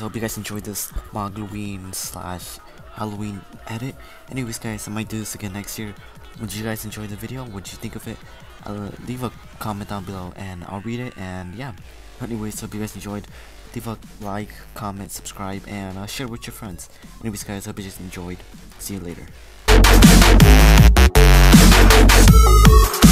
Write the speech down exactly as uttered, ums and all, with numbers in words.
I hope you guys enjoyed this BlackWing slash Halloween edit. Anyways guys, I might do this again next year. Would you guys enjoy the video? What'd you think of it? Uh, leave a comment down below and I'll read it, and yeah. Anyways, hope you guys enjoyed. Leave a like, comment, subscribe, and uh, share with your friends. Anyways guys, hope you just enjoyed. See you later.